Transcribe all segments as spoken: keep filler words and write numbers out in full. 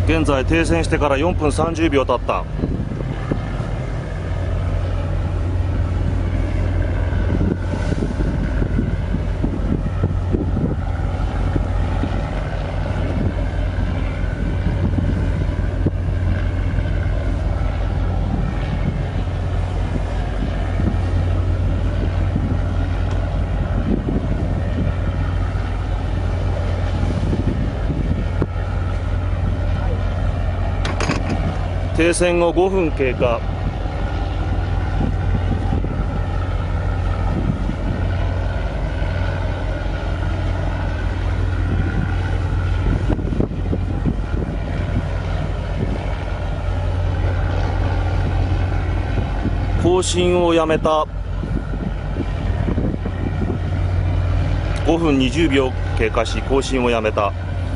現在停戦してからよんぷんさんじゅうびょう経った。停戦後ごふん経過。更新をやめた。ごふんにじゅうびょう経過し更新をやめた。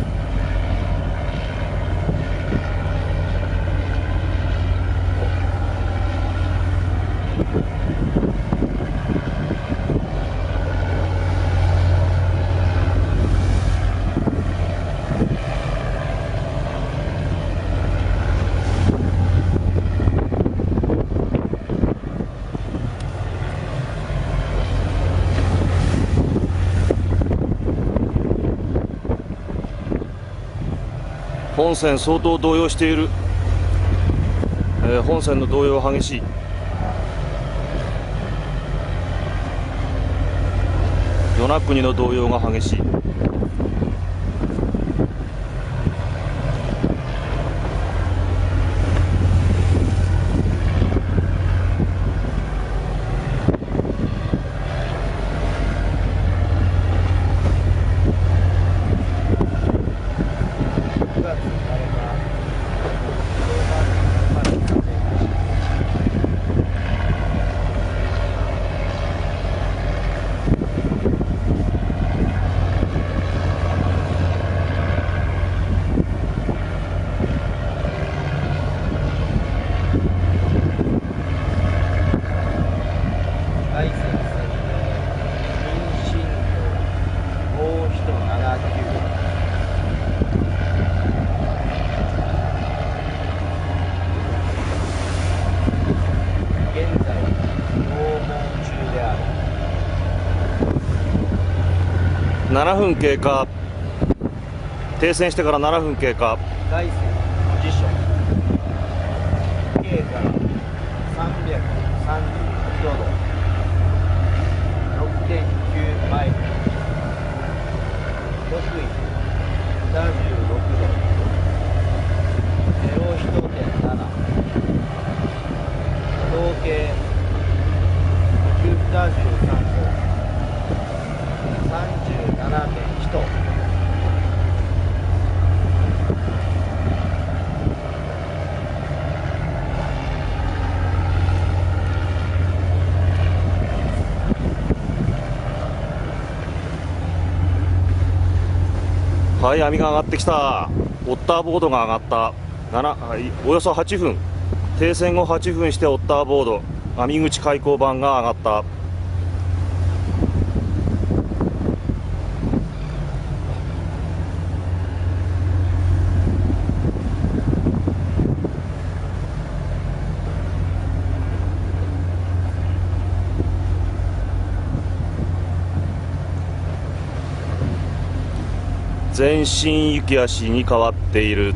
本線相当動揺している、えー、本線の動揺は激しい。与那国の動揺が激しい。ななふん経過。停戦してからななふん経過。 大山ポジション K からさんびゃくさんじゅうきゅうど ろくてんきゅう マイル、北緯ななじゅうろくど、ゼロいちてんなな、合計ひゃくななじゅうさんど、さんじゅうななてんいちど。 はい、網が上がってきた。オッターボードが上がった。なな、はい、およそはっぷん。停戦後はっぷんしてオッターボード、網口開口板が上がった。全身行き足に変わっている。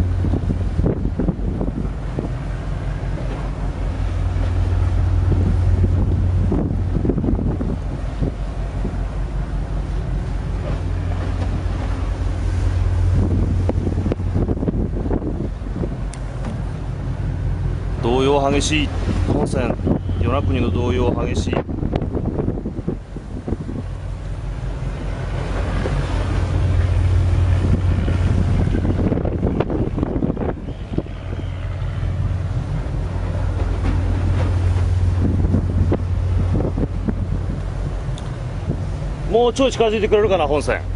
動揺激しい。本線与那国の動揺激しい。もうちょい近づいてくれるかな。本線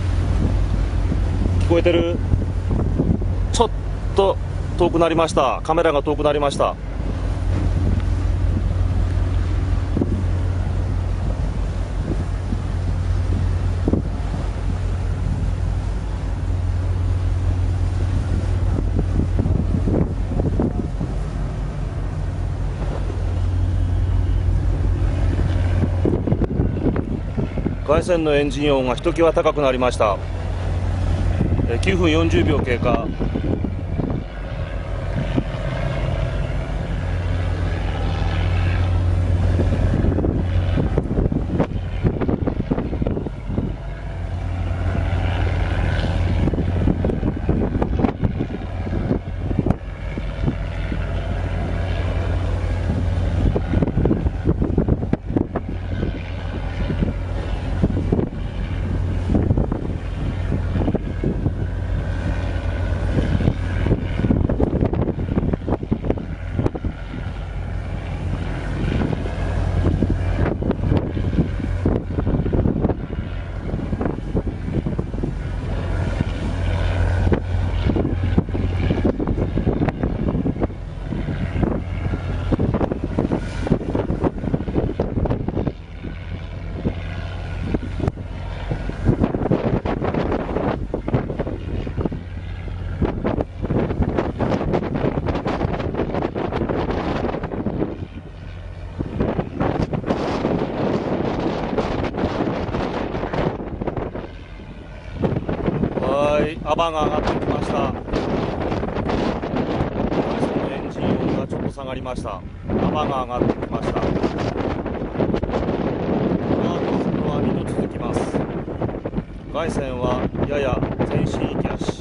聞こえてる？ちょっと遠くなりました。カメラが遠くなりました。 外線のエンジン音がひときわ高くなりました。きゅうふんよんじゅうびょう経過。アバが上がってきました。外線のエンジン音がちょっと下がりました。アバが上がってきました。この後、フロアに続きます。外線はやや前進行き足。